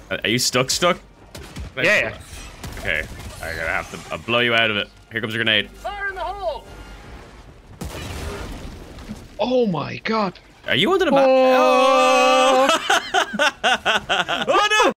Are you stuck? Yeah. Okay. I gotta have to blow you out of it. Here comes your grenade. Fire in the hole! Oh my god. Are you under the map? Oh! Oh!